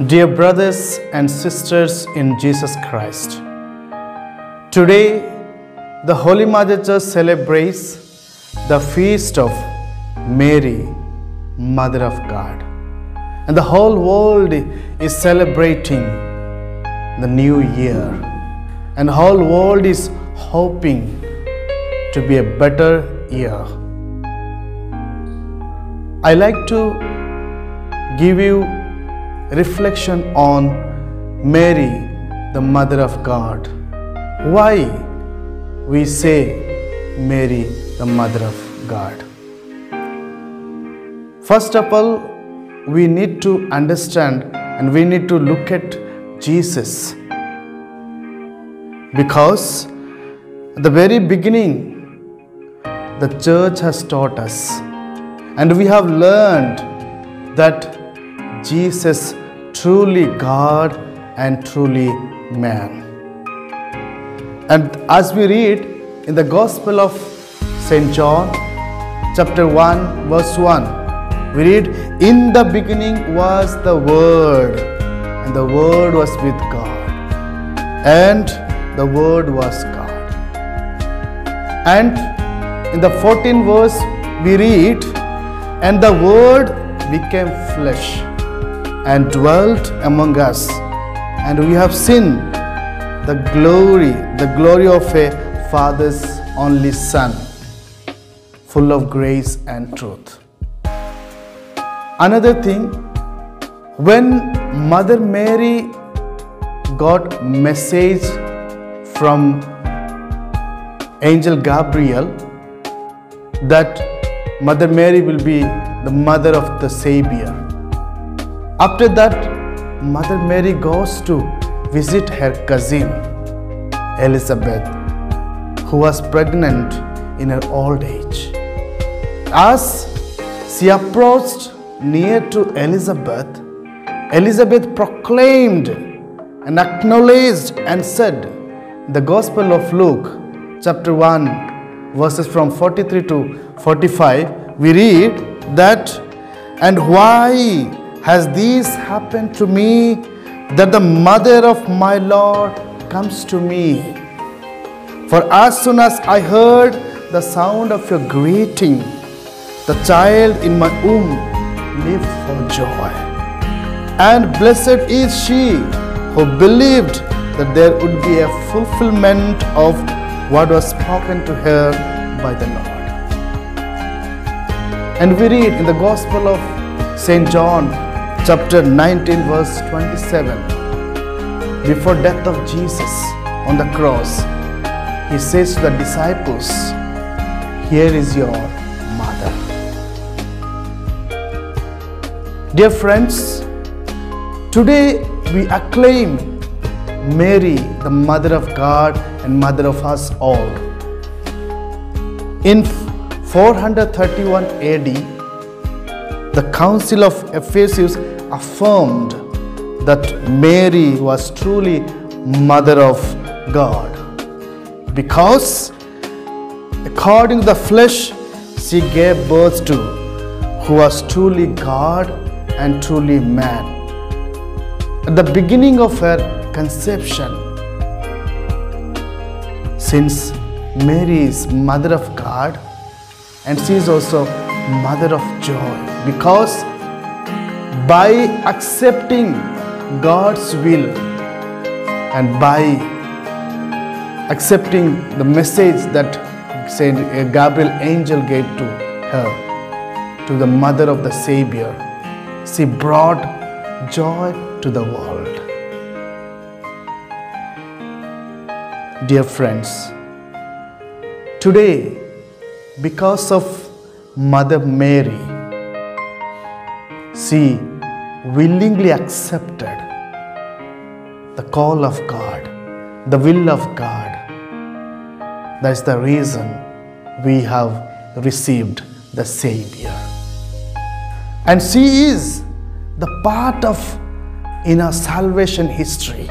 Dear brothers and sisters in Jesus Christ, today the Holy Mother Church celebrates the feast of Mary, Mother of God. And the whole world is celebrating the new year. And the whole world is hoping to be a better year. I like to give you reflection on Mary, the Mother of God. Why we say Mary, the Mother of God? First of all, we need to understand and we need to look at Jesus. Because at the very beginning, the church has taught us and we have learned that Jesus truly God and truly man. And as we read in the Gospel of St. John, chapter 1, verse 1, we read, "In the beginning was the Word, and the Word was with God, and the Word was God." And in the 14th verse, we read, "And the Word became flesh and dwelt among us, and we have seen the glory of a Father's only Son, full of grace and truth." Another thing, when Mother Mary got message from Angel Gabriel that Mother Mary will be the mother of the Savior, after that, Mother Mary goes to visit her cousin Elizabeth, who was pregnant in her old age. As she approached near to Elizabeth, Elizabeth proclaimed and acknowledged and said, in the Gospel of Luke, chapter 1, verses from 43 to 45, we read that, "And why has this happened to me, that the mother of my Lord comes to me? For as soon as I heard the sound of your greeting, the child in my womb leaped for joy. And blessed is she who believed that there would be a fulfillment of what was spoken to her by the Lord." And we read in the Gospel of St. John, chapter 19, verse 27, before death of Jesus on the cross, he says to the disciples, "Here is your mother." Dear friends, today we acclaim Mary, the Mother of God and Mother of us all. In 431 AD, the Council of Ephesus affirmed that Mary was truly Mother of God, because according to the flesh she gave birth to who was truly God and truly man. At the beginning of her conception, since Mary is Mother of God and she is also Mother of joy, because by accepting God's will and by accepting the message that Saint Gabriel angel gave to her, to the mother of the Savior, she brought joy to the world. Dear friends, today, because of Mother Mary, she willingly accepted the call of God, the will of God. That is the reason we have received the Savior. And she is the part of in our salvation history.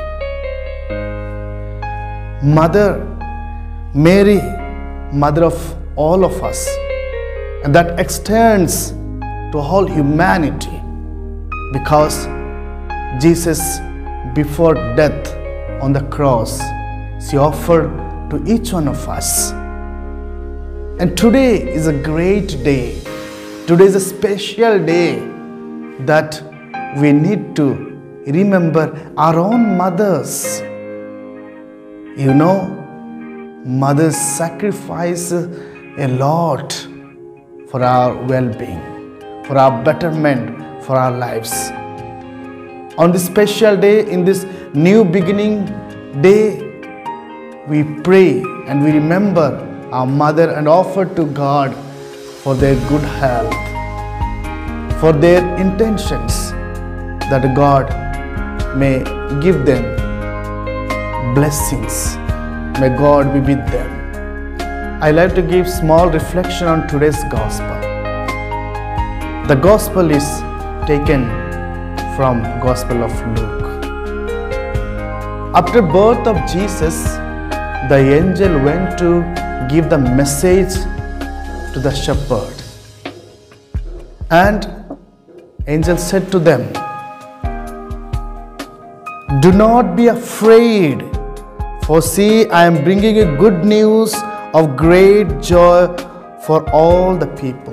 Mother Mary, Mother of all of us, and that extends to all humanity, because Jesus, before death on the cross, He offered to each one of us. And today is a great day. Today is a special day that we need to remember our own mothers. You know, mothers sacrifice a lot for our well-being, for our betterment, for our lives. On this special day, in this new beginning day, we pray and we remember our mother and offer to God for their good health, for their intentions, that God may give them blessings. May God be with them. I like to give small reflection on today's gospel. The gospel is taken from Gospel of Luke. After birth of Jesus, the angel went to give the message to the shepherd. And angel said to them, "Do not be afraid, for see, I am bringing you good news of great joy for all the people."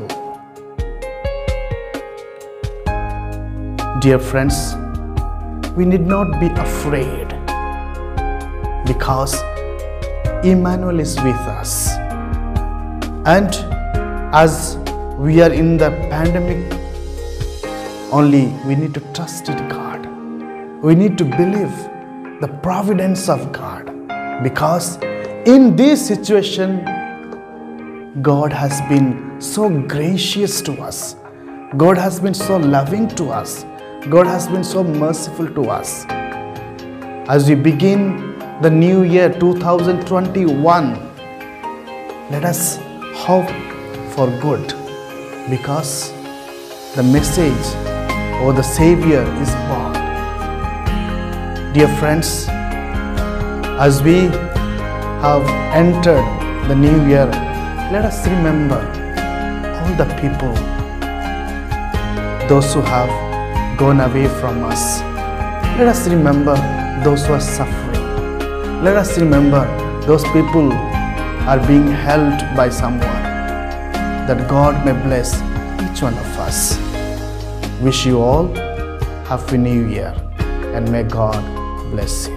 Dear friends, we need not be afraid, because Emmanuel is with us. And as we are in the pandemic, only we need to trust in God. We need to believe the providence of God, because in this situation, God has been so gracious to us. God has been so loving to us. God has been so merciful to us. As we begin the new year 2021, let us hope for good, because the message or the Savior is born. Dear friends, as we have entered the new year, let us remember all the people, those who have gone away from us. Let us remember those who are suffering. Let us remember those people are being held by someone, that God may bless each one of us. Wish you all Happy New Year, and may God bless you.